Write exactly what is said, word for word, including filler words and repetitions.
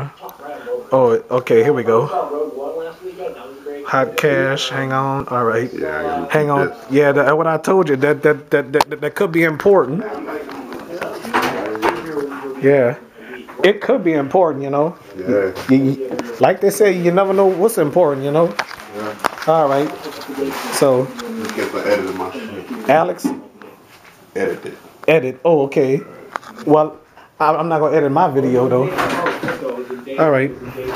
Oh, okay, here we go. Hot cash, hang on. All right. Yeah, Hang on. Yeah, that, what I told you, that that, that that that could be important. Yeah. It could be important, you know. yeah. You, you, like they say, you never know what's important, you know. Yeah. All right. So, Just get the edit of my shit. Alex, Edit it. edit. Oh, okay. Well, I- I'm not gonna edit my video though. All right.